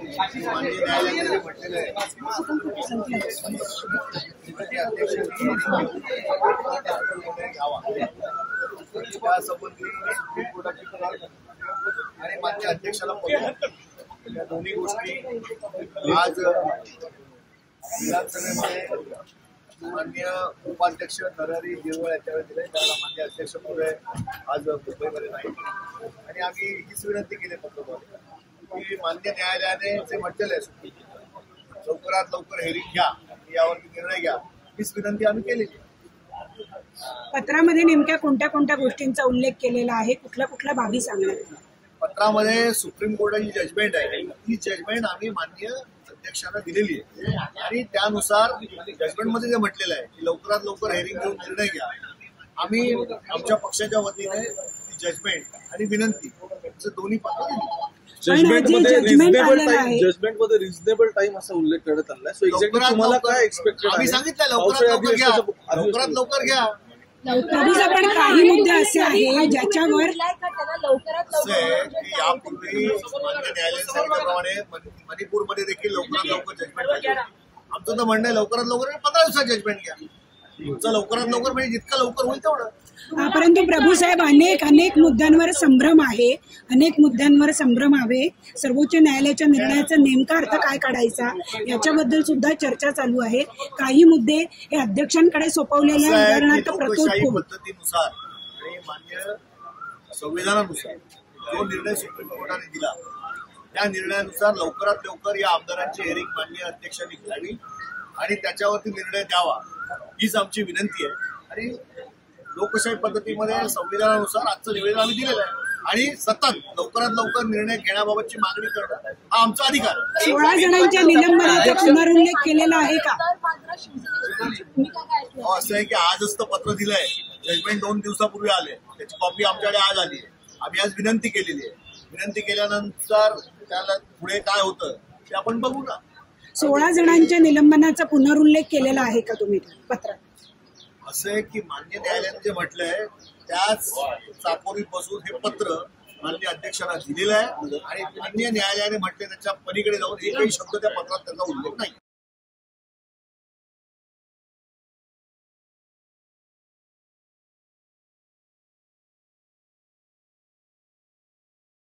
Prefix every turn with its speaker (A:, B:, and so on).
A: माननीय न्यायालयाने जे म्हटलेलं आहे घ्यावा त्यासंबंधी सुप्रीम कोर्टाची करार आणि माननीय अध्यक्षाला या दोन्ही गोष्टी आज विधानसभेमध्ये माननीय उपाध्यक्ष नरहरी झिरवळ याच्यावर दिले, त्याला माननीय अध्यक्ष पुढे आज मुंबईमध्ये नाही आणि आम्ही हीच विनंती केली पत्रकारांना की मान्य न्यायालयाने जे म्हटलेलं आहे लवकरात लवकर हेरिंग घ्या, यावरती निर्णय घ्या, हीच विनंती आम्ही केलेली.
B: पत्रामध्ये नेमक्या कोणत्या कोणत्या गोष्टींचा उल्लेख केलेला आहे, कुठल्या कुठल्या बाबी सांगण्यात?
A: पत्रामध्ये सुप्रीम कोर्टाची जजमेंट आहे, ही जजमेंट आम्ही माननीय अध्यक्षांना दिलेली आहे आणि त्यानुसार जजमेंटमध्ये जे म्हटलेलं आहे की लवकरात लवकर हेरिंग घेऊन निर्णय घ्या, आम्ही आमच्या पक्षाच्या वतीने जजमेंट आणि विनंती दोन्ही पत्र दिली.
C: जजमेंटमध्ये रिझनेबल टाइम असा उल्लेख करण्यात आला आहे. सो एक्झॅक्टली तुम्हाला काय एक्सपेक्टेड आहे?
A: आम्ही सांगितलं लवकरात लवकर घ्या, लवकरात लवकर घ्या.
B: पण काही मुद्दे असे आहेत ज्याच्यावर
A: यापूर्वी मान्य न्यायालयाने सांगितल्याप्रमाणे मणिपूरमध्ये देखील लवकरात लवकर जजमेंट घ्या. आमचं तर म्हणणं आहे लवकरात लवकर 15 दिवसात जजमेंट घ्या. तुमचं लवकरात लवकर म्हणजे जितकं लवकर होईल तेवढं.
B: परंतु प्रभू साहेब अनेक मुद्द्यांवर संभ्रम आहे, अनेक मुद्द्यांवर संभ्रम आहे. सर्वोच्च न्यायालयाच्या निर्णयाचा नेमका अर्थ काय काढायचा याच्याबद्दल सुद्धा चर्चा चालू आहे. काही मुद्दे हे अध्यक्षांकडे सोपवलेले आहेत, उदाहरणार्थ
A: पद्धतीनुसार आणि मान्य संविधानानुसार जो निर्णय सुप्रीम कोर्टाने दिला त्या निर्णयानुसार लवकरात लवकर या आमदारांची हेरिंग माननीय अध्यक्षांनी घ्यावी आणि त्याच्यावरती निर्णय द्यावा, हीच आमची विनंती आहे. आणि लोकशाही पद्धतीमध्ये संविधानानुसार आजचं निवेदन आम्ही दिलेलं आहे आणि सतत लवकरात लवकर निर्णय घेण्याबाबतची मागणी करणं हा आमचा अधिकार.
B: 16 जणांच्या निलंबनाचा पुनरुल्लेख केलेला आहे का?
A: असं आहे की आजच तर पत्र दिलंय, जजमेंट 2 दिवसापूर्वी आले, त्याची कॉपी आमच्याकडे आज आली आहे. आम्ही आज विनंती केलेली आहे, विनंती केल्यानंतर त्याला पुढे काय होतं ते आपण बघू ना.
B: 16 जणांच्या निलंबनाचा पुनरुल्लेख केलेला आहे का तुम्ही पत्रात?
A: असं आहे की मान्य न्यायालयाने जे म्हटलंय त्याच चाकोरीपासून हे पत्र माननीय अध्यक्षांना दिलेलं आहे आणि मान्य न्यायालयाने म्हटले त्याच्या पलीकडे जाऊन एकही शब्द त्या पत्रात त्याचा उल्लेख नाही.